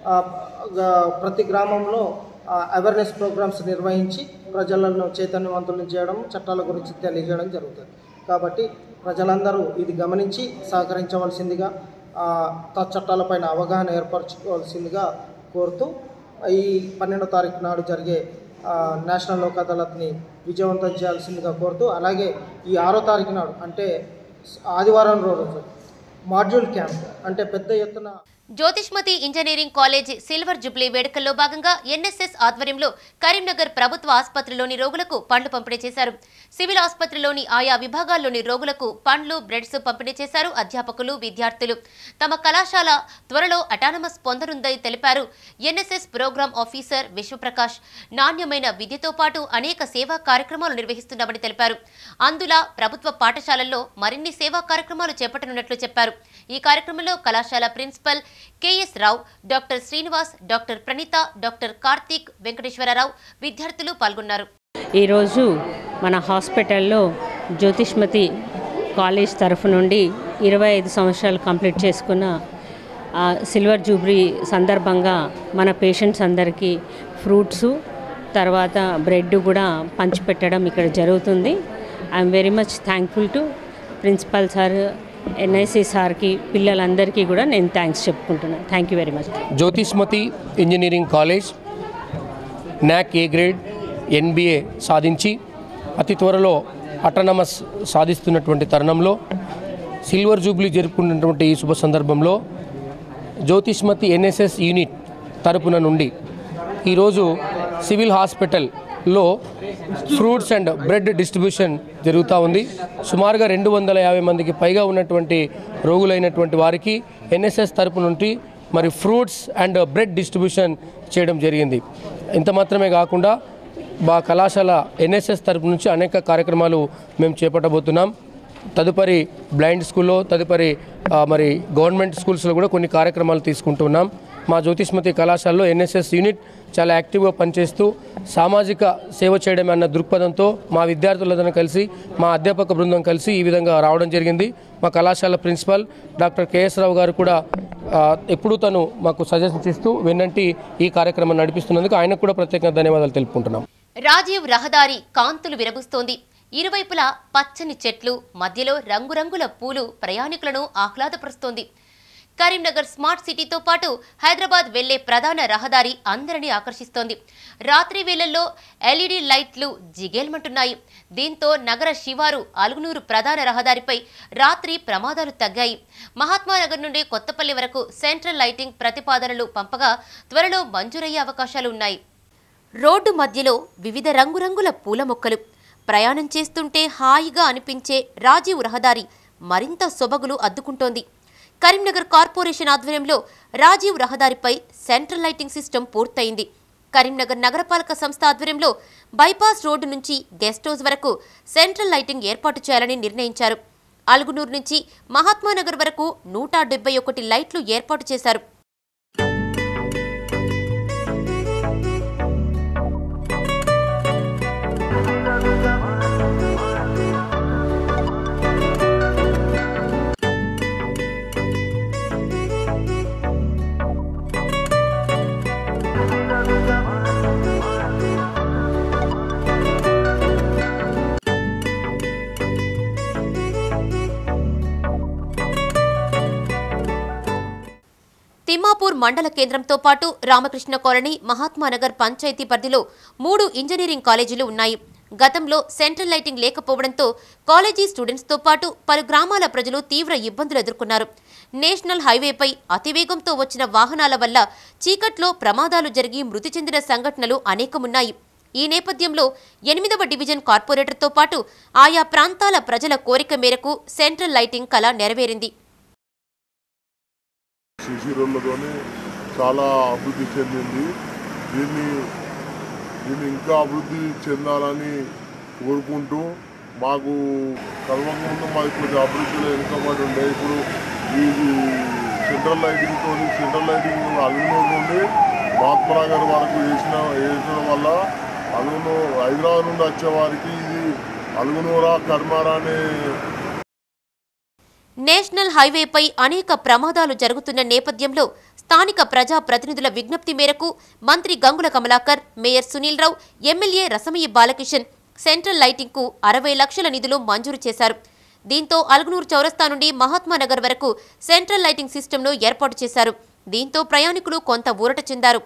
[SPEAKER 8] ప్రతి గ్రామంలో అవేర్నెస్ ప్రోగ్రామ్స్ నిర్వహించి ప్రజలను చైతన్యవంతులను చేయడం, చట్టాల గురించి తెలియజేయడం జరుగుతుంది. కాబట్టి ప్రజలందరూ ఇది గమనించి సహకరించవలసిందిగా, చట్టాలపైన అవగాహన ఏర్పరచుకోవాల్సిందిగా కోరుతూ ఈ పన్నెండో తారీఖు నాడు జరిగే నేషనల్ లోక్ అదాలత్ని విజయవంతం చేయాల్సిందిగా కోరుతూ, అలాగే ఈ ఆరో తారీఖు నాడు అంటే ఆదివారం రోజు మాడ్యూల్ క్యాంప్ అంటే పెద్ద ఎత్తున
[SPEAKER 1] Jyothishmathi engineering college silver jubilee వేడుకల్లో భాగంగా ఎన్ఎస్ఎస్ ఆధ్వర్యంలో కరీంనగర్ ప్రభుత్వ ఆసుపత్రిలోని రోగులకు పండ్లు పంపిణీ చేశారు. సివిల్ ఆసుపత్రిలోని ఆయా విభాగాల్లోని రోగులకు పండ్లు, బ్రెడ్స్ పంపిణీ చేశారు అధ్యాపకులు, విద్యార్థులు. తమ కళాశాల త్వరలో అటానమస్ పొందనుందని తెలిపారు ఎన్ఎస్ఎస్ ప్రోగ్రామ్ ఆఫీసర్ విశ్వప్రకాష్. నాణ్యమైన విద్యతో పాటు అనేక సేవా కార్యక్రమాలు నిర్వహిస్తున్నామని తెలిపారు. అందులా ప్రభుత్వ పాఠశాలల్లో మరిన్ని సేవా కార్యక్రమాలు చేపట్టనున్నట్లు చెప్పారు. ఈ కార్యక్రమంలో కళాశాల principal KS Rao, doctor Srinivas, doctor Praneetha, doctor Karthik, Venkateswara Rao విద్యార్థులు పాల్గొన్నారు.
[SPEAKER 9] ఈరోజు మన హాస్పిటల్లో జ్యోతిష్మతి కాలేజ్ తరఫు నుండి ఇరవై ఐదు సంవత్సరాలు కంప్లీట్ చేసుకున్న సిల్వర్ జూబ్లీ సందర్భంగా మన పేషెంట్స్ అందరికీ ఫ్రూట్సు తర్వాత బ్రెడ్ కూడా పంచిపెట్టడం ఇక్కడ జరుగుతుంది. I'm very much thankful to principal sir, NIC సార్కి, పిల్లలందరికీ కూడా నేను థ్యాంక్స్ చెప్పుకుంటున్నాను. Thank you very much.
[SPEAKER 10] Jyothishmathi engineering college NAAC A grade NBA సాధించి అతి త్వరలో అటానమస్ సాధిస్తున్నటువంటి తరుణంలో సిల్వర్ జూబ్లీ జరుపుకున్నటువంటి ఈ శుభ సందర్భంలో జ్యోతిష్మతి ఎన్ఎస్ఎస్ యూనిట్ తరపున నుండి ఈరోజు సివిల్ హాస్పిటల్లో ఫ్రూట్స్ అండ్ బ్రెడ్ డిస్ట్రిబ్యూషన్ జరుగుతూ ఉంది. సుమారుగా రెండు వందల యాభై మందికి పైగా ఉన్నటువంటి రోగులైనటువంటి వారికి ఎన్ఎస్ఎస్ తరపు నుండి మరి ఫ్రూట్స్ అండ్ బ్రెడ్ డిస్ట్రిబ్యూషన్ చేయడం జరిగింది. ఇంత మాత్రమే కాకుండా మా కళాశాల ఎన్ఎస్ఎస్ తరపు నుంచి అనేక కార్యక్రమాలు మేము చేపట్టబోతున్నాం. తదుపరి బ్లైండ్ స్కూల్లో తదుపరి మరి గవర్నమెంట్ స్కూల్స్లో కూడా కొన్ని కార్యక్రమాలు తీసుకుంటున్నాం. మా జ్యోతిష్మతి కళాశాలలో ఎన్ఎస్ఎస్ యూనిట్ చాలా యాక్టివ్గా పనిచేస్తూ సామాజిక సేవ చేయడం అన్న దృక్పథంతో మా విద్యార్థులందరం కలిసి మా అధ్యాపక బృందం కలిసి ఈ విధంగా రావడం జరిగింది. మా కళాశాల ప్రిన్సిపల్ డాక్టర్ కేఎస్ రావు గారు కూడా ఎప్పుడూ తను మాకు సజెషన్స్ ఇస్తూ వెన్నంటి ఈ కార్యక్రమం నడిపిస్తున్నందుకు ఆయనకు కూడా ప్రత్యేకంగా ధన్యవాదాలు తెలుపుకుంటున్నాం.
[SPEAKER 1] రాజీవ్ రహదారి కాంతులు విరబుస్తోంది. ఇరువైపులా పచ్చని చెట్లు, మధ్యలో రంగురంగుల పూలు ప్రయాణికులను ఆహ్లాదపరుస్తోంది. కరీంనగర్ స్మార్ట్ సిటీతో పాటు హైదరాబాద్ వెళ్లే ప్రధాన రహదారి అందరినీ ఆకర్షిస్తోంది. రాత్రి వేళల్లో ఎల్ఈడీ లైట్లు జిగేల్మంటున్నాయి. దీంతో నగర శివారు అలుగునూరు ప్రధాన రహదారిపై రాత్రి ప్రమాదాలు తగ్గాయి. మహాత్మానగర్ నుండి కొత్తపల్లి వరకు సెంట్రల్ లైటింగ్ ప్రతిపాదనలు పంపగా త్వరలో మంజూరయ్యే అవకాశాలు ఉన్నాయి. రోడ్డు మధ్యలో వివిధ రంగురంగుల పూల మొక్కలు, ప్రయాణం చేస్తుంటే హాయిగా అనిపించే రాజీవ్ రహదారి మరింత సొబగులు అద్దుకుంటోంది. కరీంనగర్ కార్పొరేషన్ ఆధ్వర్యంలో రాజీవ్ రహదారిపై సెంట్రల్ లైటింగ్ సిస్టమ్ పూర్తయింది. కరీంనగర్ నగరపాలక సంస్థ ఆధ్వర్యంలో బైపాస్ రోడ్డు నుంచి గెస్ట్ హౌస్ వరకు సెంట్రల్ లైటింగ్ ఏర్పాటు చేయాలని నిర్ణయించారు. అలుగునూరు నుంచి మహాత్మానగర్ వరకు నూట డెబ్బై ఒకటి లైట్లు ఏర్పాటు చేశారు. తిమ్మాపూర్ మండల కేంద్రంతో పాటు రామకృష్ణ కాలనీ, మహాత్మానగర్ పంచాయతీ పరిధిలో మూడు ఇంజనీరింగ్ కాలేజీలు ఉన్నాయి. గతంలో సెంట్రల్ లైటింగ్ లేకపోవడంతో కాలేజీ స్టూడెంట్స్తో పాటు పలు గ్రామాల ప్రజలు తీవ్ర ఇబ్బందులు ఎదుర్కొన్నారు. నేషనల్ హైవేపై అతివేగంతో వచ్చిన వాహనాల వల్ల చీకట్లో ప్రమాదాలు జరిగి మృతి చెందిన సంఘటనలు అనేకమున్నాయి. ఈ నేపథ్యంలో ఎనిమిదవ డివిజన్ కార్పొరేటర్తో పాటు ఆయా ప్రాంతాల ప్రజల కోరిక మేరకు సెంట్రల్ లైటింగ్ కళ నెరవేరింది.
[SPEAKER 11] సీసీ రోడ్లతోనే చాలా అభివృద్ధి చెందింది. దీన్ని దీన్ని ఇంకా అభివృద్ధి చెందాలని కోరుకుంటూ మాకు కల్వంగా మాది కొంచెం అభివృద్ధిలో వెనుకబడి ఉండే. ఇప్పుడు ఈ సెంట్రల్ లైటింగ్తో సెంట్రల్ లైటింగ్ అలుగునూరు నుండి మహాత్మానగర్ వరకు వేసిన వేసడం వల్ల అలుగునూరు హైదరాబాద్ నుండి వచ్చే వారికి ఇది అలుగునూరా కర్మారా అనే
[SPEAKER 1] నేషనల్ హైవేపై అనేక ప్రమాదాలు జరుగుతున్న నేపథ్యంలో స్థానిక ప్రజా ప్రతినిధుల విజ్ఞప్తి మేరకు మంత్రి Gangula Kamalakar, mayor Sunil Rao, MLA Rasamayi Balakishan central lighting కు అరవై లక్షల నిధులు మంజూరు చేశారు. దీంతో అలుగునూరు చౌరస్తా నుండి మహాత్మానగర్ వరకు సెంట్రల్ లైటింగ్ సిస్టమ్ను ఏర్పాటు చేశారు. దీంతో ప్రయాణికులు కొంత ఊరట చెందారు.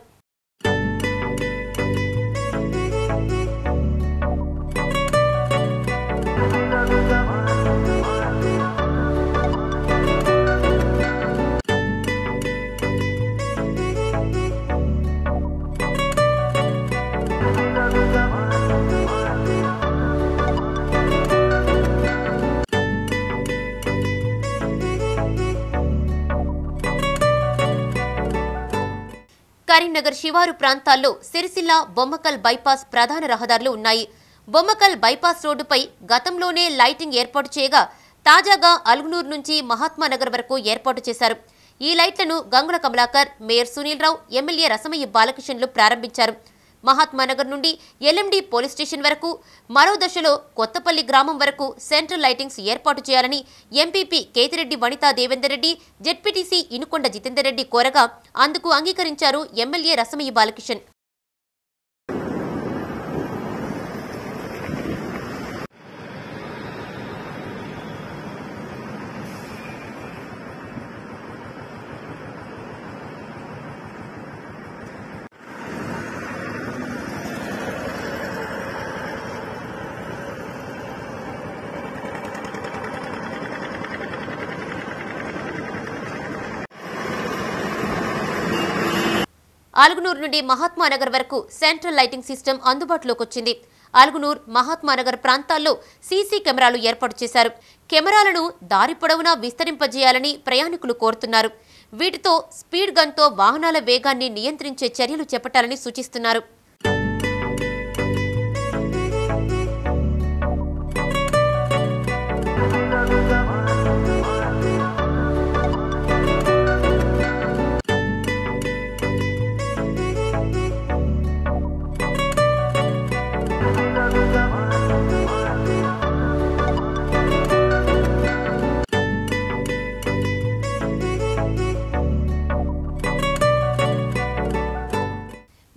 [SPEAKER 1] కరీంనగర్ శివారు ప్రాంతాల్లో సిరిసిల్ల, బొమ్మకల్ బైపాస్ ప్రధాన రహదారులు ఉన్నాయి. బొమ్మకల్ బైపాస్ రోడ్డుపై గతంలోనే లైటింగ్ ఏర్పాటు చేయగా తాజాగా అలుగునూరు నుంచి మహాత్మానగర్ వరకు ఏర్పాటు చేశారు. ఈ లైట్లను గంగుల కమలాకర్, మేయర్ సునీల్ రావు, ఎమ్మెల్యే రసమయ్య బాలకిషన్లు ప్రారంభించారు. మహాత్మానగర్ నుండి ఎల్ఎండి పోలీస్ స్టేషన్ వరకు, మరో దశలో కొత్తపల్లి గ్రామం వరకు సెంట్రల్ లైటింగ్స్ ఏర్పాటు చేయాలని ఎంపీపీ కేతిరెడ్డి వనితా దేవేందర్ రెడ్డి, జెడ్పీటీసీ ఇనుకొండ జితేందర్ రెడ్డి కోరగా అందుకు అంగీకరించారు ఎమ్మెల్యే రసమయ్య బాలకిషన్. అలుగునూరు నుండి మహాత్మానగర్ వరకు సెంట్రల్ లైటింగ్ సిస్టమ్ అందుబాటులోకి వచ్చింది. అలుగునూరు, మహాత్మానగర్ ప్రాంతాల్లో సీసీ కెమెరాలు ఏర్పాటు చేశారు. కెమెరాలను దారి పొడవునా విస్తరింపజేయాలని ప్రయాణికులు కోరుతున్నారు. వీటితో స్పీడ్ గన్తో వాహనాల వేగాన్ని నియంత్రించే చర్యలు చేపట్టాలని సూచిస్తున్నారు.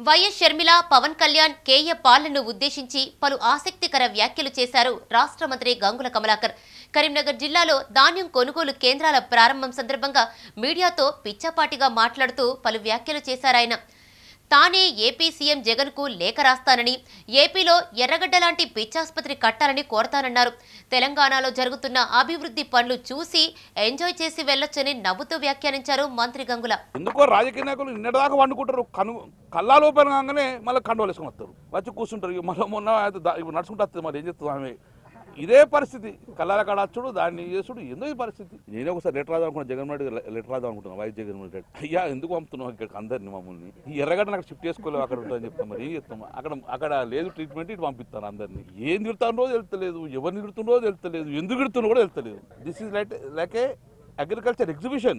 [SPEAKER 1] వైఎస్ షర్మిల, పవన్ కళ్యాణ్, కేఏ పాల్ను ఉద్దేశించి పలు ఆసక్తికర వ్యాఖ్యలు చేశారు రాష్ట్ర మంత్రి గంగుల కమలాకర్. కరీంనగర్ జిల్లాలో ధాన్యం కొనుగోలు కేంద్రాల ప్రారంభం సందర్భంగా మీడియాతో పిచ్చాపాటిగా మాట్లాడుతూ పలు వ్యాఖ్యలు చేశారాయన. తానే ఏపీ సీఎం జగన్ కు లేఖ రాస్తానని, ఏపీలో ఎర్రగడ్డ లాంటి పిచ్చాసుపత్రి కట్టాలని కోరతానన్నారు. తెలంగాణలో జరుగుతున్న అభివృద్ధి పనులు చూసి ఎంజాయ్ చేసి వెళ్లొచ్చని నవ్వుతూ వ్యాఖ్యానించారు మంత్రి గంగుల.
[SPEAKER 3] ఎందుకో రాజకీయ నాయకులు నిన్నటిదాకా వండుకుంటారు, కను కళ్ళ లోపల కాగానే మళ్ళీ కండువాలు వేసుకొని వస్తారు, వచ్చి కూర్చుంటారు. మళ్ళీ మొన్న నడుచుకుంటూ వస్తుంది, మరి ఏం చెప్తుంది ఆమె. ఇదే పరిస్థితి, కళ్ళాల కాడచ్చుడు, దాన్ని చేసుడు, ఎందుకు ఈ పరిస్థితి. నేనే ఒకసారి లెటర్ రాద్దాం అనుకున్నా, జగన్మోహన్ రెడ్డి లెటర్ రాద్దాం అనుకుంటున్నాను, వైఎస్ జగన్మోహన్ రెడ్డి. అయ్యా ఎందుకు పంపుతున్నావు ఇక్కడికి అందరినీ మమ్మల్ని, ఈ ఎర్రగడ్డ నాకు షిఫ్ట్ చేసుకోలేవు, అక్కడ ఉంటాయని చెప్తాం. మరి ఏం చెప్తాం, అక్కడ అక్కడ లేదు ట్రీట్మెంట్, ఇటు పంపిస్తాను అందరినీ. ఏం తిడుతానో తెలుస్తలేదు, ఎవరిని తిడుతుండో తెలుస్తలేదు, ఎందుకు తిడుతుండో కూడా తెలుస్తలేదు. This is like like a agriculture exhibition.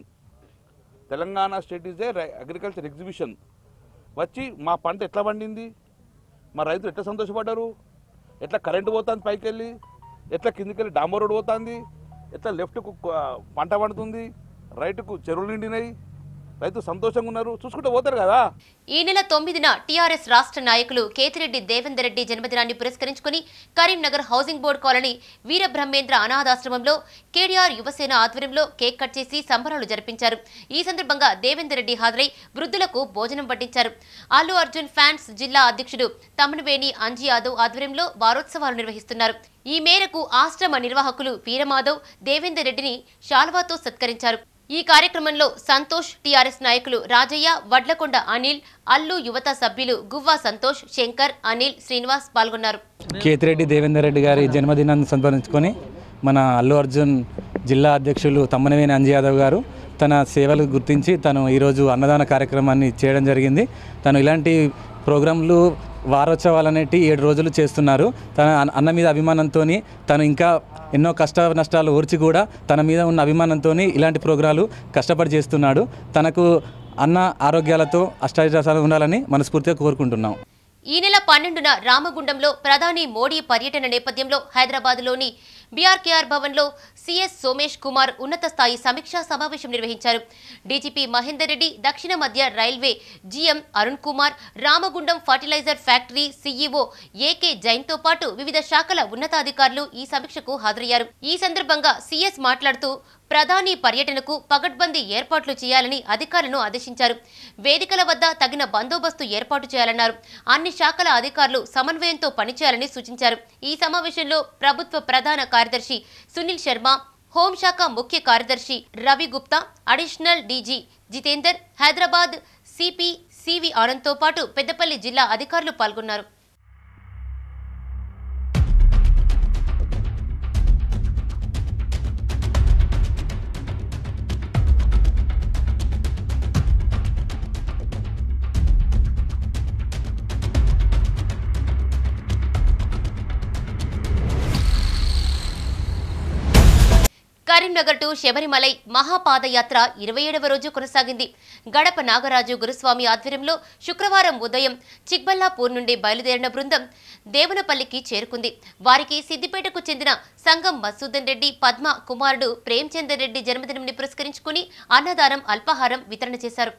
[SPEAKER 3] Telangana state is a agriculture exhibition. వచ్చి మా పంట ఎట్లా పండింది, మా రైతులు ఎట్లా సంతోషపడ్డారు, ఎట్లా కరెంటు పోతుంది పైకి వెళ్ళి, ఎట్లా కిందికి వెళ్ళి డాంబర్ రోడ్ పోతుంది, ఎట్లా లెఫ్ట్కు పంట పండుతుంది, రైతుకు చెరువులు నిండినాయి, రైతు సంతోషంగా ఉన్నారు, చూసుకుంటూ పోతారు కదా.
[SPEAKER 1] ఈ నెల తొమ్మిదిన టీఆర్ఎస్ రాష్ట్ర నాయకులు కేతిరెడ్డి దేవేందర్ రెడ్డి జన్మదినాన్ని పురస్కరించుకుని Karimnagar housing board colony Veerabrahmendra అనాథాశ్రమంలో కేడీఆర్ యువసేన ఆధ్వర్యంలో కేక్ కట్ చేసి సంబరాలు జరిపించారు. ఈ సందర్భంగా దేవేందర్ రెడ్డి హాజరై వృద్ధులకు భోజనం వడ్డించారు. అల్లు అర్జున్ ఫ్యాన్స్ జిల్లా అధ్యక్షుడు తమ్మినేని అంజీ యాదవ్ ఆధ్వర్యంలో వారోత్సవాలు నిర్వహిస్తున్నారు. ఈ మేరకు ఆశ్రమ నిర్వాహకులు వీరమాధవ్ దేవేందర్ రెడ్డిని శాల్వాతో సత్కరించారు. ఈ కార్యక్రమంలో సంతోష్, టీఆర్ఎస్ నాయకులు రాజయ్య, వడ్లకొండ అనిల్, అల్లు యువత సభ్యులు గువ్వా సంతోష్, శంకర్, అనిల్, శ్రీనివాస్ పాల్గొన్నారు.
[SPEAKER 12] కేతిరెడ్డి దేవేందర్ రెడ్డి గారి జన్మదినాన్ని సందర్భించుకొని మన అల్లు అర్జున్ జిల్లా అధ్యక్షులు తమ్మినేని అంజీ యాదవ్ గారు తన సేవలు గుర్తించి తను ఈరోజు అన్నదాన కార్యక్రమాన్ని చేయడం జరిగింది. తను ఇలాంటి ప్రోగ్రాంలు వారోత్సవాలు అనేటి ఏడు రోజులు చేస్తున్నారు. తన అన్న మీద అభిమానంతో తను ఇంకా ఎన్నో కష్ట నష్టాలు ఓర్చి కూడా తన మీద ఉన్న అభిమానంతో ఇలాంటి ప్రోగ్రాలు కష్టపడి చేస్తున్నాడు. తనకు అన్న ఆరోగ్యాలతో అష్టాదశాలు ఉండాలని మనస్ఫూర్తిగా కోరుకుంటున్నాం.
[SPEAKER 1] ఈ నెల పన్నెండున రామగుండంలో ప్రధాని మోడీ పర్యటన నేపథ్యంలో హైదరాబాద్లోని బీఆర్కేఆర్ భవన్లో సీఎస్ సోమేష్ కుమార్ ఉన్నత స్థాయి సమీక్షా సమావేశం నిర్వహించారు. డీజీపీ మహేందర్ రెడ్డి, దక్షిణ మధ్య railway GM Arun Kumar, Ramagundam fertilizer factory CEO AK జైన్తో పాటు వివిధ శాఖల ఉన్నతాధికారులు ఈ సమీక్షకు హాజరయ్యారు. ఈ సందర్భంగా సీఎస్ మాట్లాడుతూ ప్రధాని పర్యటనకు పగడ్బందీ ఏర్పాట్లు చేయాలని అధికారులను ఆదేశించారు. వేదికల వద్ద తగిన బందోబస్తు ఏర్పాటు చేయాలన్నారు. అన్ని శాఖల అధికారులు సమన్వయంతో పనిచేయాలని సూచించారు. ఈ సమావేశంలో ప్రభుత్వ ప్రధాన కార్యదర్శి సునీల్ శర్మ, హోంశాఖ ముఖ్య కార్యదర్శి Ravi Gupta, additional DG Jitender, Hyderabad CP CV ఆనంద్తో పాటు పెద్దపల్లి జిల్లా అధికారులు పాల్గొన్నారు. కరీంనగర్ టు శబరిమలై మహాపాదయాత్ర ఇరవై ఏడవ రోజు కొనసాగింది. గడప నాగరాజు గురుస్వామి ఆధ్వర్యంలో శుక్రవారం ఉదయం చిక్బల్లాపూర్ నుండి బయలుదేరిన బృందం దేవనపల్లికి చేరుకుంది. వారికి సిద్దిపేటకు చెందిన సంగం మసూదన్ రెడ్డి పద్మ కుమారుడు ప్రేమ్చందర్ రెడ్డి జన్మదినంని పురస్కరించుకుని అన్నదానం, అల్పాహారం వితరణ చేశారు.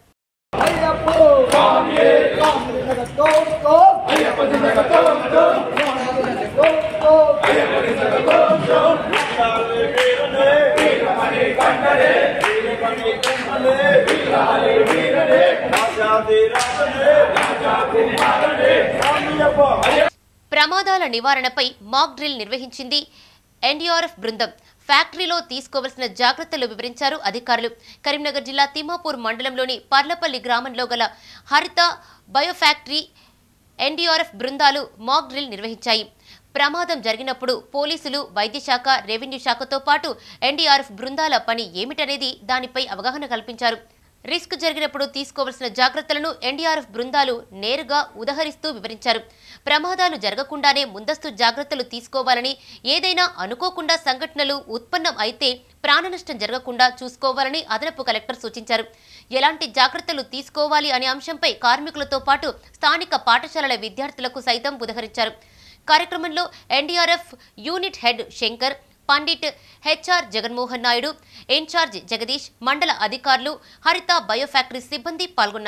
[SPEAKER 1] ప్రమాదాల నివారణపై మాక్ డ్రిల్ నిర్వహించింది ఎన్డీఆర్ఎఫ్ బృందం. ఫ్యాక్టరీలో తీసుకోవాల్సిన జాగ్రత్తలు వివరించారు అధికారులు. కరీంనగర్ జిల్లా తిమ్మాపూర్ మండలంలోని పర్లపల్లి గ్రామంలో గల హరిత బయోఫ్యాక్టరీ ఎన్డీఆర్ఎఫ్ బృందాలు మాక్ డ్రిల్ నిర్వహించాయి. ప్రమాదం జరిగినప్పుడు పోలీసులు, వైద్యశాఖ, రెవెన్యూ శాఖతో పాటు ఎన్డీఆర్ఎఫ్ బృందాల పని ఏమిటనేది దానిపై అవగాహన కల్పించారు. రిస్క్ జరిగినప్పుడు తీసుకోవాల్సిన జాగ్రత్తలను ఎన్డీఆర్ఎఫ్ బృందాలు నేరుగా ఉదహరిస్తూ వివరించారు. ప్రమాదాలు జరగకుండానే ముందస్తు జాగ్రత్తలు తీసుకోవాలని, ఏదైనా అనుకోకుండా సంఘటనలు ఉత్పన్నం అయితే ప్రాణనష్టం జరగకుండా చూసుకోవాలని అదనపు కలెక్టర్ సూచించారు. ఎలాంటి జాగ్రత్తలు తీసుకోవాలి అనే అంశంపై కార్మికులతో పాటు స్థానిక పాఠశాలల విద్యార్థులకు సైతం ఉదహరించారు. కార్యక్రమంలో NDRF unit head Shankar, Pandit HR Jaganmohan Naidu, incharge Jagadish, మండల అధికారులు, హరిత బయోఫ్యాక్టరీ సిబ్బంది పాల్గొన్నారు.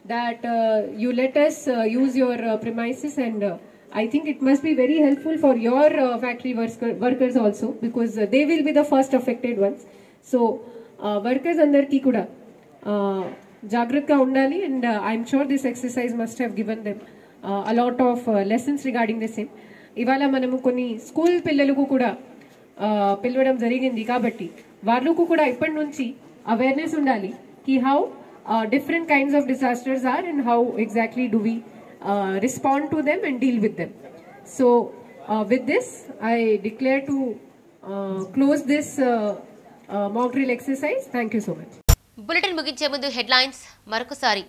[SPEAKER 13] that uh, you let us uh, use your uh, premises, and uh, I think it must be very helpful for your uh, factory worker, workers also, because uh, they will be the first affected ones. So uh, workers andarki kuda uh, jagratta undali, and uh, I'm sure this exercise must have given them uh, a lot of uh, lessons regarding the same. ఇవాళ మనము కొన్ని school పిల్లలకు కూడా పిలవడం జరిగింది కాబట్టి వాళ్ళకు కూడా ఇప్పటి నుంచి అవేర్నెస్ ఉండాలి కి how different kinds of disasters are and how exactly do we respond to them and deal with them. So with this I declare to close this mock drill exercise. Thank you so much.
[SPEAKER 1] Bulletin ముగించే ముందు headlines మరొకసారి.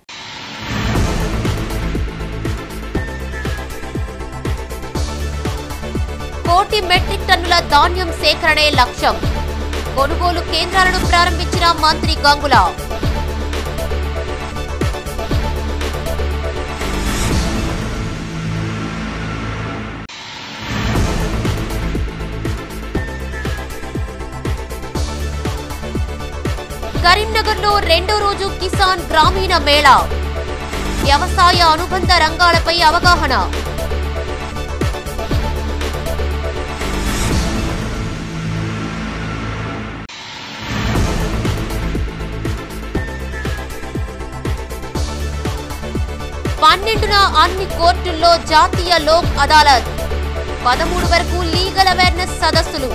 [SPEAKER 1] కోటి metric టన్నుల ధాన్యం సేకరణే లక్ష్యం. కొనుగోలు కేంద్రాలను ప్రారంభించిన మంత్రి గంగుల. కరీంనగర్లో రెండో రోజు కిసాన్ గ్రామీణ మేళా. వ్యవసాయ అనుబంధ రంగాలపై అవగాహన. పన్నెండున అన్ని కోర్టుల్లో జాతీయ లోక్ అదాలత్. పదమూడు వరకు లీగల్ అవేర్నెస్ సదస్సులు.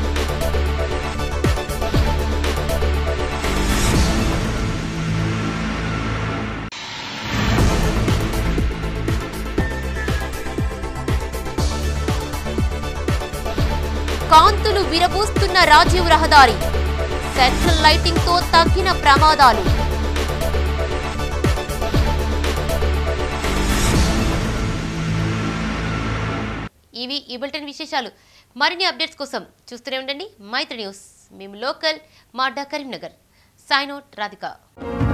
[SPEAKER 1] కాంతులు విరబూస్తున్న రాజీవ్ రహదారి. సెంట్రల్ లైటింగ్ తో తగ్గిన ప్రమాదాలు. ఇవి ఈ బులెటిన్ విశేషాలు. మరిన్ని అప్డేట్స్ కోసం చూస్తూనే ఉండండి మైత్రి న్యూస్. మేము లోకల్, మా కరీంనగర్. Sign out Radhika.